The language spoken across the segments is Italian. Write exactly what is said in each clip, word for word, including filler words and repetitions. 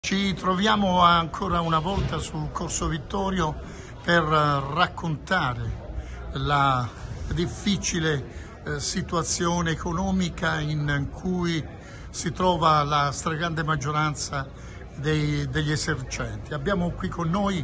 Ci troviamo ancora una volta su Corso Vittorio per raccontare la difficile eh, situazione economica in cui si trova la stragrande maggioranza dei, degli esercenti. Abbiamo qui con noi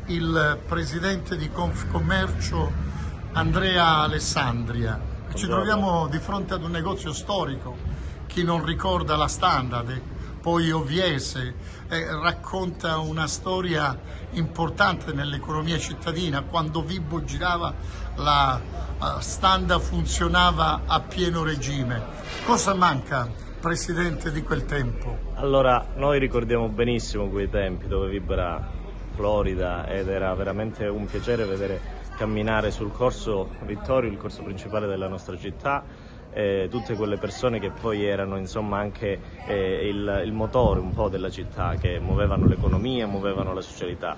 il presidente di Confcommercio Andrea Alessandria. Ci troviamo di fronte ad un negozio storico. Chi non ricorda la Standard, poi Oviese, eh, racconta una storia importante nell'economia cittadina. Quando Vibo girava la uh, Standard funzionava a pieno regime. Cosa manca, Presidente, di quel tempo? Allora, noi ricordiamo benissimo quei tempi dove Vibo era florida ed era veramente un piacere vedere camminare sul Corso Vittorio, il corso principale della nostra città. Eh, tutte quelle persone che poi erano insomma anche eh, il, il motore un po' della città, che muovevano l'economia, muovevano la socialità.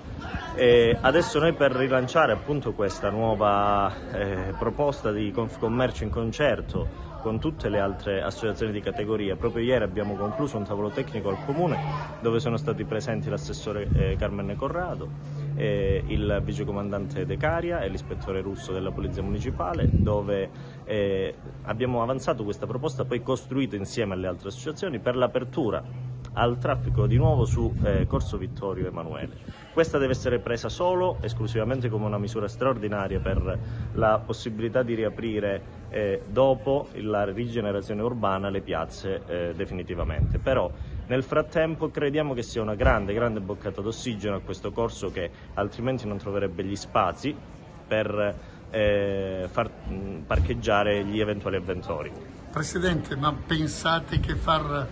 E adesso noi, per rilanciare appunto questa nuova eh, proposta di Confcommercio in concerto con tutte le altre associazioni di categoria, proprio ieri abbiamo concluso un tavolo tecnico al Comune dove sono stati presenti l'assessore eh, Carmine Corrado, eh, il vicecomandante De Caria e l'ispettore Russo della Polizia Municipale, dove eh, abbiamo avanzato questa proposta poi costruita insieme alle altre associazioni per l'apertura al traffico di nuovo su eh, Corso Vittorio Emanuele. Questa deve essere presa solo, esclusivamente come una misura straordinaria per la possibilità di riaprire eh, dopo la rigenerazione urbana le piazze eh, definitivamente. Però nel frattempo crediamo che sia una grande, grande boccata d'ossigeno a questo corso, che altrimenti non troverebbe gli spazi per eh, far mh, parcheggiare gli eventuali avventori. Presidente, ma pensate che far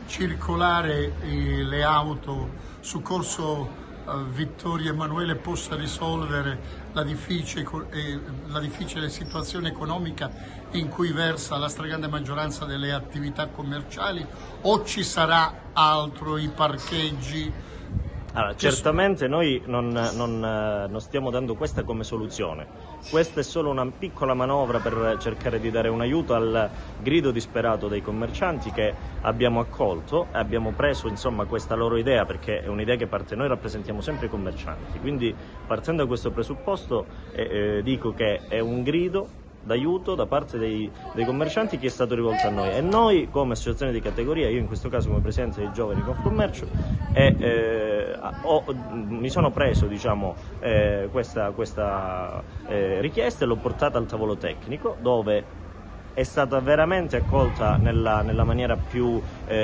circolare eh, le auto su Corso eh, Vittorio Emanuele possa risolvere la difficile, eh, la difficile situazione economica in cui versa la stragrande maggioranza delle attività commerciali, o ci sarà altro, i parcheggi? Allora, certamente noi non, non, non stiamo dando questa come soluzione. Questa è solo una piccola manovra per cercare di dare un aiuto al grido disperato dei commercianti, che abbiamo accolto e abbiamo preso insomma questa loro idea, perché è un'idea che parte, noi rappresentiamo sempre i commercianti, quindi partendo da questo presupposto eh, eh, dico che è un grido d'aiuto da parte dei, dei commercianti che è stato rivolto a noi, e noi come associazione di categoria, io in questo caso come presidente dei giovani di Confcommercio, e, eh, ho, mi sono preso diciamo, eh, questa, questa eh, richiesta e l'ho portata al tavolo tecnico, dove è stata veramente accolta nella, nella maniera più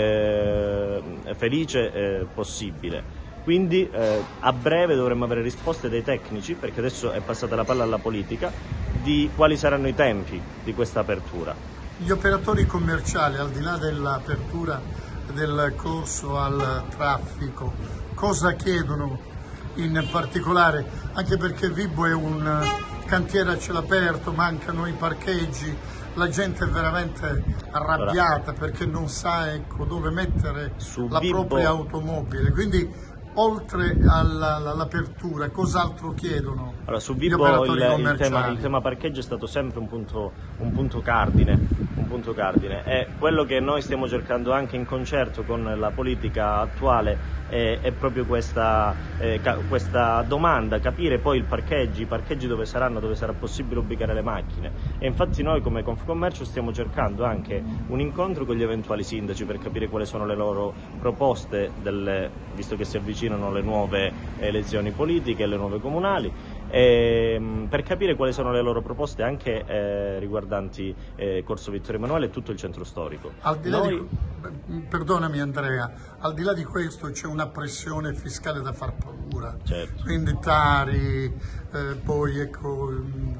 eh, felice eh, possibile. Quindi eh, a breve dovremmo avere risposte dai tecnici, perché adesso è passata la palla alla politica, di quali saranno i tempi di questa apertura. Gli operatori commerciali, al di là dell'apertura del corso al traffico, cosa chiedono in particolare? Anche perché Vibo è un cantiere a cielo aperto, mancano i parcheggi, la gente è veramente arrabbiata perché non sa ecco, dove mettere Su la Vibo... propria automobile. Quindi, oltre all'apertura, cos'altro chiedono? Allora, su Vibo il, il, tema, il tema parcheggio è stato sempre un punto, un punto cardine, un punto cardine. E quello che noi stiamo cercando anche in concerto con la politica attuale è, è proprio questa, eh, questa domanda, capire poi il parcheggi, i parcheggi dove saranno, dove sarà possibile ubicare le macchine. E infatti noi come Confcommercio stiamo cercando anche un incontro con gli eventuali sindaci per capire quali sono le loro proposte, delle, visto che si avvicinano le nuove elezioni politiche, le nuove comunali, e, per capire quali sono le loro proposte anche eh, riguardanti eh, Corso Vittorio Emanuele e tutto il centro storico. Al di là Noi... di, perdonami Andrea, al di là di questo c'è una pressione fiscale da far paura, certo. Quindi Tari, eh, poi ecco,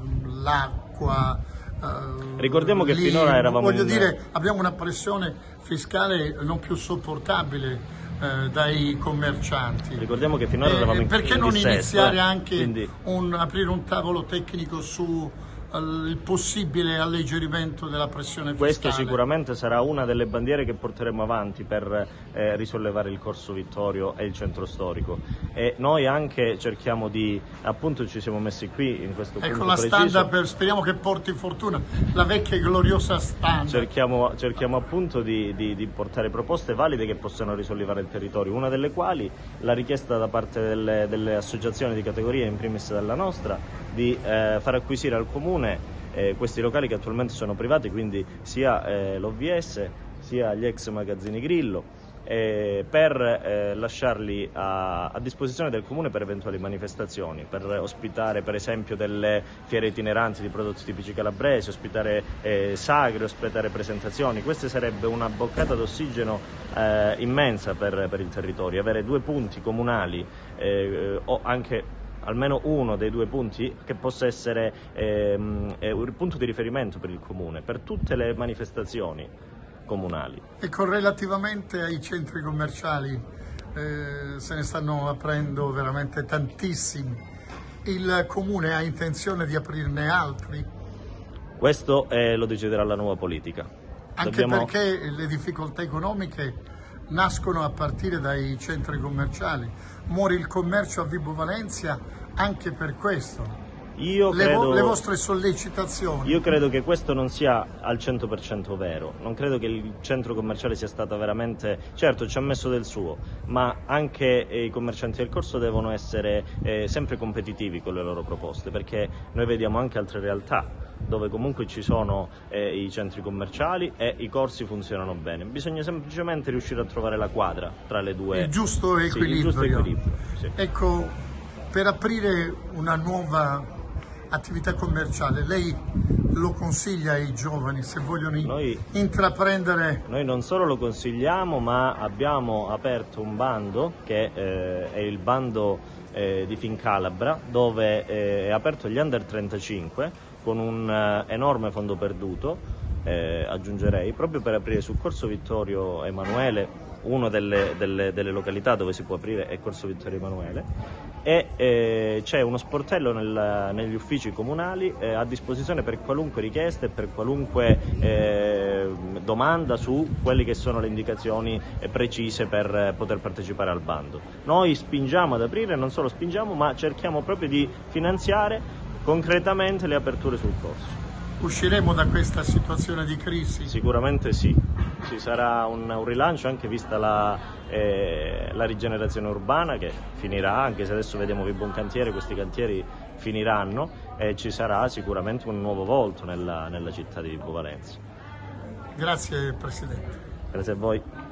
l'acqua. Uh, Ricordiamo che lì, finora eravamo voglio in... dire, abbiamo una pressione fiscale non più sopportabile eh, dai commercianti. Ricordiamo che finora eh, eravamo in perché in non dissesto, iniziare eh? anche Quindi... un, aprire un tavolo tecnico su il possibile alleggerimento della pressione fiscale. Questo sicuramente sarà una delle bandiere che porteremo avanti per eh, risollevare il Corso Vittorio e il centro storico, e noi anche cerchiamo di, appunto ci siamo messi qui in questo ecco punto la preciso. standa, per, speriamo che porti fortuna, la vecchia e gloriosa standa. Cerchiamo, cerchiamo appunto di, di, di portare proposte valide che possano risollevare il territorio, una delle quali la richiesta da parte delle, delle associazioni di categoria, in primis della nostra, di eh, far acquisire al Comune Eh, questi locali che attualmente sono privati, quindi sia eh, l'O V S sia gli ex magazzini Grillo, eh, per eh, lasciarli a, a disposizione del Comune per eventuali manifestazioni, per ospitare per esempio delle fiere itineranti di prodotti tipici calabresi, ospitare eh, sagre, ospitare presentazioni. Questa sarebbe una boccata d'ossigeno eh, immensa per, per il territorio, avere due punti comunali eh, o anche almeno uno dei due punti che possa essere ehm, un punto di riferimento per il Comune, per tutte le manifestazioni comunali. Ecco, relativamente ai centri commerciali, eh, se ne stanno aprendo veramente tantissimi. Il Comune ha intenzione di aprirne altri? Questo eh, lo deciderà la nuova politica. Anche Dobbiamo... perché le difficoltà economiche nascono a partire dai centri commerciali. Muore il commercio a Vibo Valentia anche per questo. Io le, credo, vo le vostre sollecitazioni. Io credo che questo non sia al cento per cento vero, non credo che il centro commerciale sia stato veramente, certo ci ha messo del suo, ma anche eh, i commercianti del corso devono essere eh, sempre competitivi con le loro proposte, perché noi vediamo anche altre realtà dove comunque ci sono eh, i centri commerciali e i corsi funzionano bene, bisogna semplicemente riuscire a trovare la quadra tra le due. Il giusto equilibrio. Sì, il giusto equilibrio, sì. Ecco, per aprire una nuova attività commerciale, lei lo consiglia ai giovani se vogliono noi, intraprendere? Noi non solo lo consigliamo, ma abbiamo aperto un bando che eh, è il bando eh, di Fincalabra, dove eh, è aperto agli under trentacinque con un eh, enorme fondo perduto, eh, aggiungerei, proprio per aprire sul Corso Vittorio Emanuele. Una delle, delle, delle località dove si può aprire è Corso Vittorio Emanuele, e eh, c'è uno sportello nel, negli uffici comunali eh, a disposizione per qualunque richiesta e per qualunque eh, domanda su quelle che sono le indicazioni eh, precise per eh, poter partecipare al bando. Noi spingiamo ad aprire, non solo spingiamo, ma cerchiamo proprio di finanziare concretamente le aperture sul corso. Usciremo da questa situazione di crisi? Sicuramente sì, ci sarà un, un rilancio, anche vista la, eh, la rigenerazione urbana che finirà, anche se adesso vediamo Vibo un cantiere, questi cantieri finiranno e ci sarà sicuramente un nuovo volto nella, nella città di Vibo Valentia. Grazie Presidente. Grazie a voi.